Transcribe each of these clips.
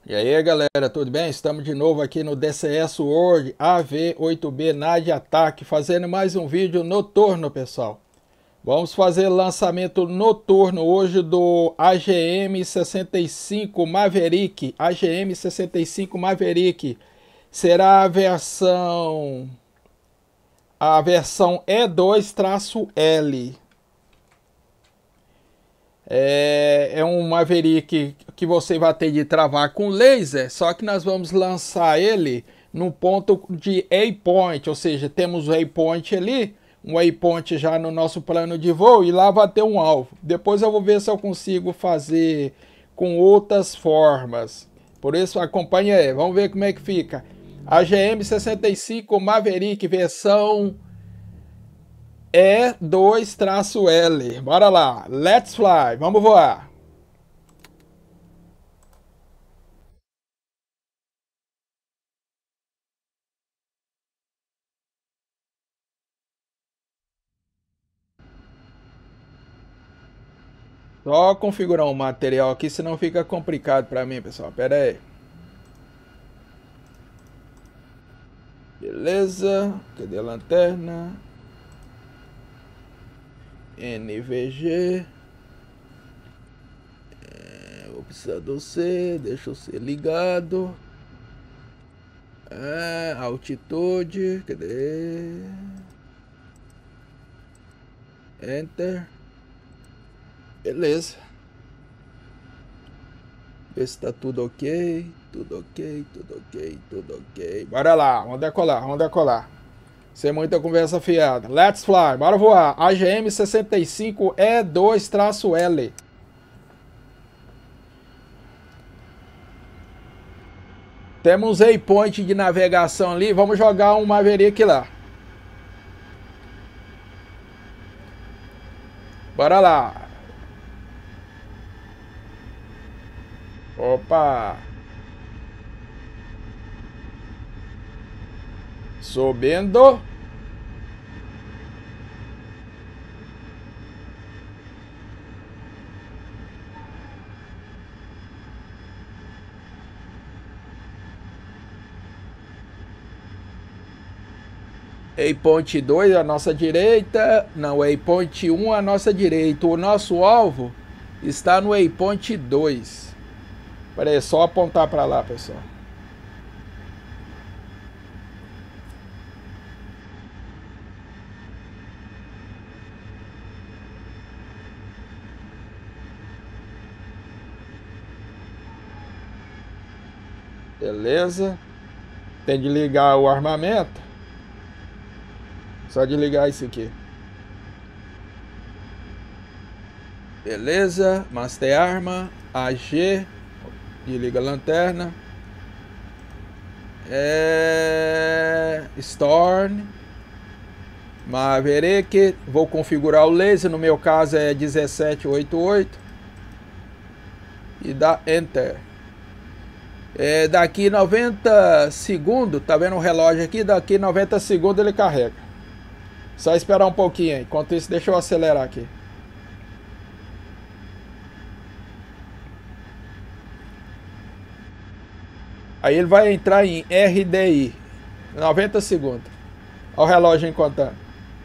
E aí galera, tudo bem? Estamos de novo aqui no DCS World AV8B NAD Attack, fazendo mais um vídeo noturno, pessoal. Vamos fazer lançamento noturno hoje do AGM65 Maverick. AGM65 Maverick será a versão E2-L. É um Maverick que você vai ter de travar com laser, só que nós vamos lançar ele no ponto de waypoint, ou seja, temos o waypoint ali, um waypoint já no nosso plano de voo, e lá vai ter um alvo. Depois eu vou ver se eu consigo fazer com outras formas. Por isso acompanhe aí, vamos ver como é que fica. AGM65 Maverick versão E2-L. Bora lá. Let's fly. Vamos voar. Só configurar um material aqui, senão fica complicado para mim, pessoal. Pera aí. Beleza. Cadê a lanterna? NVG. Observador C. Deixa eu ser ligado. Altitude. Cadê? Enter. Beleza. Ver se tá tudo ok. Tudo ok, tudo ok, tudo ok. Bora lá, vamos decolar, vamos decolar. Sem muita conversa fiada. Let's fly, bora voar. AGM65 E2-L. Temos um waypoint de navegação ali. Vamos jogar um Maverick lá. Bora lá. Opa. Subindo. Waypoint 2 à nossa direita. Não, Waypoint 1 à nossa direita. O nosso alvo está no Waypoint 2. Espera aí, só apontar para lá, pessoal. Beleza. Tem de ligar o armamento. Só de ligar isso aqui. Beleza. Master arma. AG. Desliga a lanterna. Storm. Maverick. Vou configurar o laser. No meu caso é 1788. E dá Enter. Daqui 90 segundos. Tá vendo o relógio aqui? Daqui 90 segundos ele carrega. Só esperar um pouquinho aí. Enquanto isso, deixa eu acelerar aqui. Aí ele vai entrar em RDI. 90 segundos. Olha o relógio contando.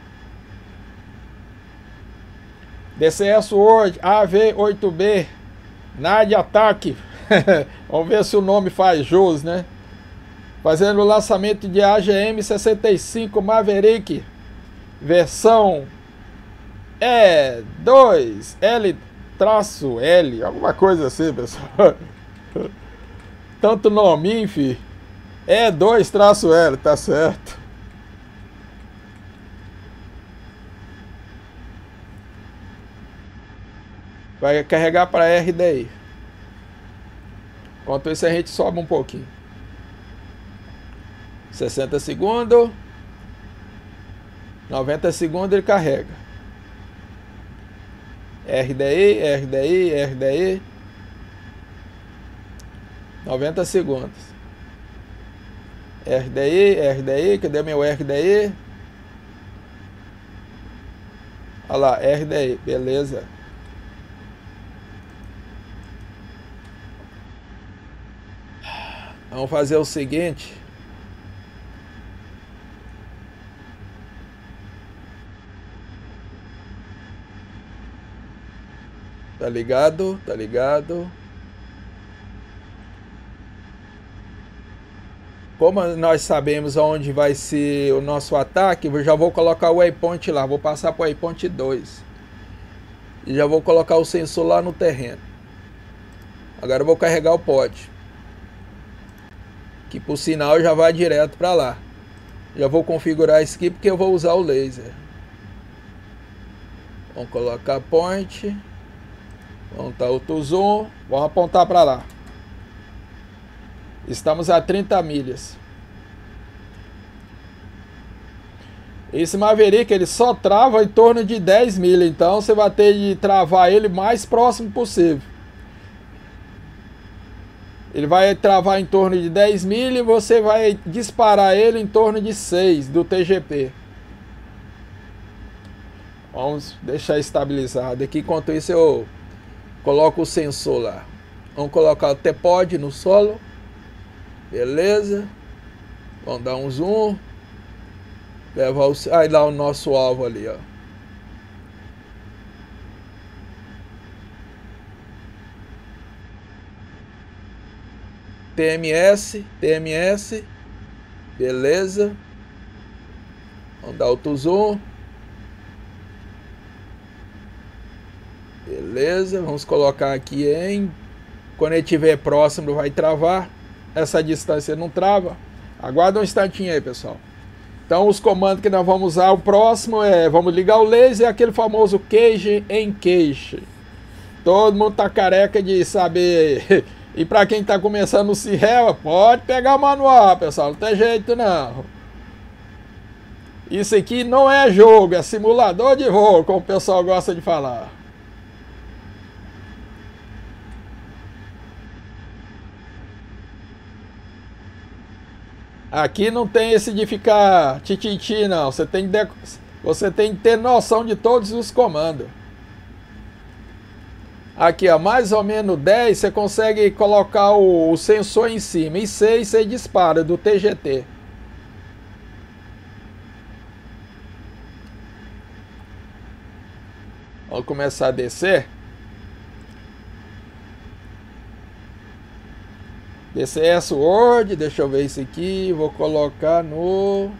DCS World AV8B NAD Attack. Vamos ver se o nome faz jus, né? Fazendo o lançamento de AGM65 Maverick versão E2L-L, alguma coisa assim, pessoal. Tanto nome, enfim. E2-L, tá certo. Vai carregar para RDI. Enquanto isso a gente sobe um pouquinho. 60 segundos. 90 segundos ele carrega. RDI, RDI, RDI. 90 segundos. RDI, RDI. Cadê meu RDI? Olha lá, RDI. Beleza. Vamos fazer o seguinte. Tá ligado? Tá ligado? Como nós sabemos onde vai ser o nosso ataque, eu já vou colocar o waypoint lá. Vou passar para o waypoint 2. E já vou colocar o sensor lá no terreno. Agora eu vou carregar o pod. Que por sinal já vai direto para lá. Já vou configurar isso aqui porque eu vou usar o laser. Vamos colocar point. Vamos dar outro zoom. Vamos apontar para lá. Estamos a 30 milhas. Esse Maverick ele só trava em torno de 10 milhas. Então você vai ter de travar ele mais próximo possível. Ele vai travar em torno de 10 milhas e você vai disparar ele em torno de 6 do TGP. Vamos deixar estabilizado aqui. Enquanto isso eu coloco o sensor lá. Vamos colocar o T-Pod no solo. Beleza. Vamos dar um zoom. Levar o... Aí lá o nosso alvo ali, ó. TMS. Beleza. Vamos dar outro zoom. Beleza. Vamos colocar aqui em... Quando ele estiver próximo vai travar. Essa distância não trava. Aguarda um instantinho aí, pessoal. Então os comandos que nós vamos usar, o próximo é, vamos ligar o laser e aquele famoso cage em cage. Todo mundo tá careca de saber. E para quem tá começando o Sierra, pode pegar o manual, pessoal, não tem jeito não. Isso aqui não é jogo, é simulador de voo, como o pessoal gosta de falar. Aqui não tem esse de ficar tititi, não. Você tem que ter noção de todos os comandos. Aqui, ó, mais ou menos 10, você consegue colocar o sensor em cima. E 6, você dispara do TGT. Vamos começar a descer. DCS Word, deixa eu ver isso aqui, vou colocar no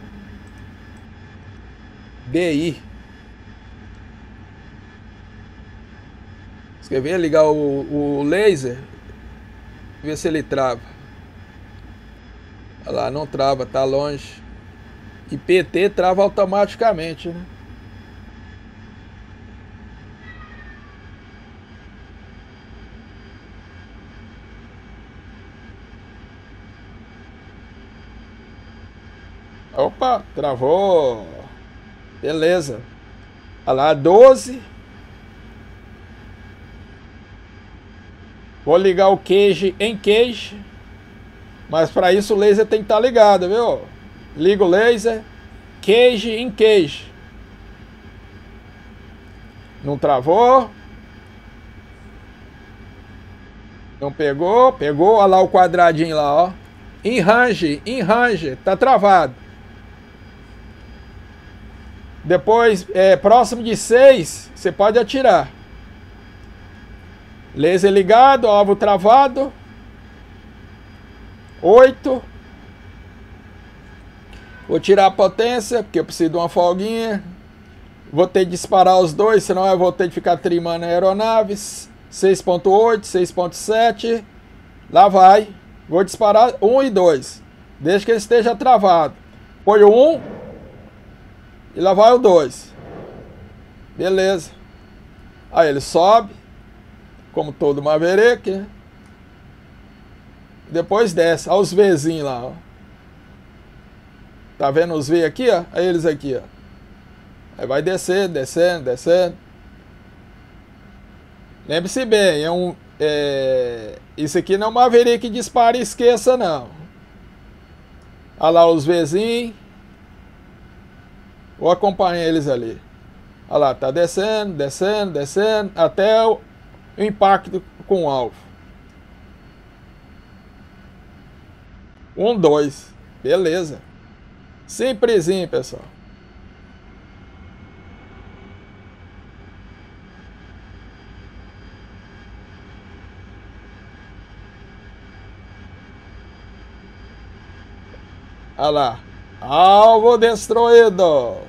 BI. Você quer ver? Ligar o laser, ver se ele trava. Olha lá, não trava, tá longe. E PT trava automaticamente, né? Opa, travou. Beleza. Olha lá, 12. Vou ligar o cage em cage. Mas para isso o laser tem que estar ligado, viu? Liga o laser. Cage em cage. Não travou. Não pegou. Pegou. Olha lá o quadradinho lá, ó. Em range. Tá travado. Depois, próximo de 6, você pode atirar. Laser ligado, alvo travado. 8. Vou tirar a potência, porque eu preciso de uma folguinha. Vou ter que disparar os dois, senão eu vou ter que ficar trimando aeronaves. 6.8, 6.7. Lá vai. Vou disparar 1 e 2. Desde que ele esteja travado. Põe o 1. E lá vai o 2. Beleza. Aí ele sobe. Como todo Maverick, né? Depois desce. Olha os Vzinhos lá, ó. Tá vendo os V aqui, ó? Aí eles aqui, ó. Aí vai descendo. Lembre-se bem, isso aqui não é um Maverick que dispara e esqueça, não. Olha lá os Vzinhos. Vou acompanhar eles ali. Olha lá, tá descendo, até o impacto com o alvo. 2. Beleza. Simplesinho, pessoal. Olha lá. Alvo destruído.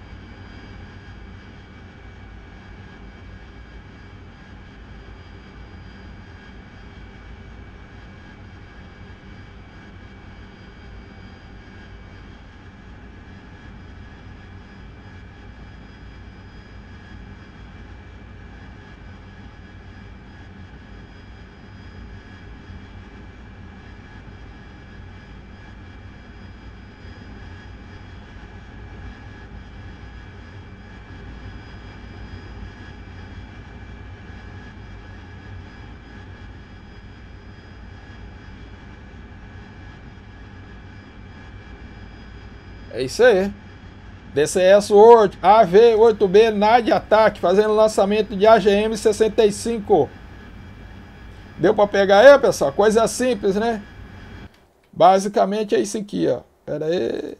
É isso aí. DCS World AV-8B NAD ataque, fazendo lançamento de AGM-65. Deu para pegar aí, pessoal? Coisa simples, né? Basicamente é isso aqui, ó. Pera aí.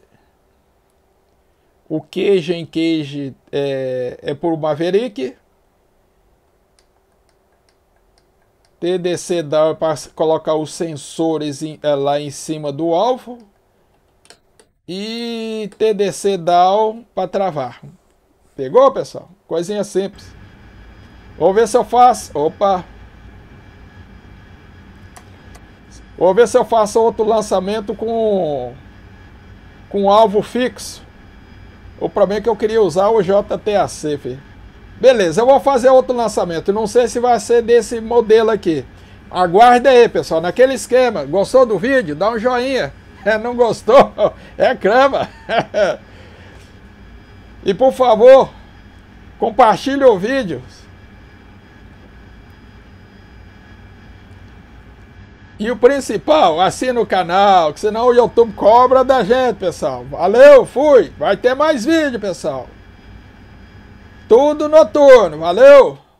O queijo em queijo é por Maverick. TDC down para colocar os sensores lá em cima do alvo. E TDC down para travar. Pegou, pessoal? Coisinha simples. Vou ver se eu faço. Opa! Vou ver se eu faço outro lançamento com alvo fixo. O problema é que eu queria usar o JTAC, filho. Beleza, eu vou fazer outro lançamento. Não sei se vai ser desse modelo aqui. Aguarde aí, pessoal. Naquele esquema. Gostou do vídeo? Dá um joinha. Não gostou? É crama. E por favor, compartilhe o vídeo. E o principal, assina o canal, que senão o YouTube cobra da gente, pessoal. Valeu, fui. Vai ter mais vídeo, pessoal. Tudo noturno. Valeu.